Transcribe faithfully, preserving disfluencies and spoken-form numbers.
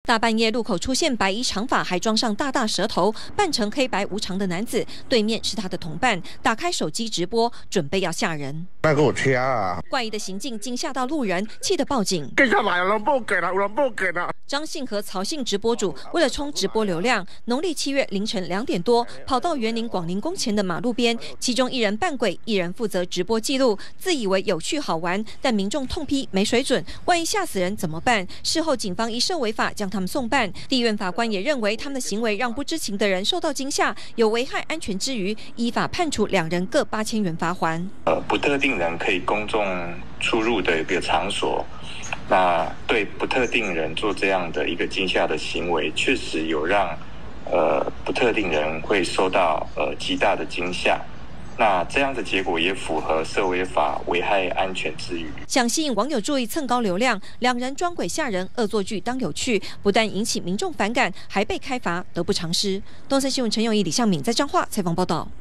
大半夜路口出现白衣长发，还装上大大舌头，扮成黑白无常的男子。对面是他的同伴，打开手机直播，准备要吓人。 那给我掐啊！ 怪异的行径惊吓到路人，气得报警。 跟下来，有人报警了，有人报警了。 张姓和曹姓直播主为了冲直播流量，农历七月凌晨两点多，跑到园林广宁宫前的马路边，其中一人扮鬼，一人负责直播记录，自以为有趣好玩，但民众痛批没水准，万一吓死人怎么办？事后警方以涉违法将他们送办。地院法官也认为他们的行为让不知情的人受到惊吓，有危害安全之余，依法判处两人各八千元罚锾。 呃，不特定人可以公众出入的一个场所。那对不特定人做这样的一个惊吓的行为，确实有让呃不特定人会受到呃极大的惊吓。那这样的结果也符合涉违法危害安全之余。 想吸引网友注意蹭高流量，两人装鬼吓人，恶作剧当有趣，不但引起民众反感，还被开罚，得不偿失。东森新闻陈永仪、李向敏在彰化采访报道。